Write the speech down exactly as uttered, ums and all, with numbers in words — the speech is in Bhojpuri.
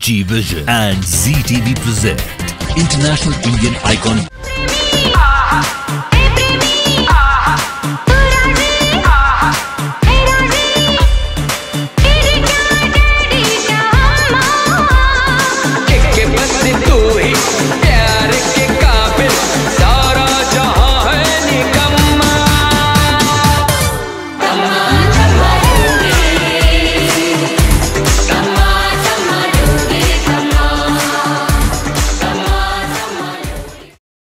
G Vision and Z T V present International Indian Icon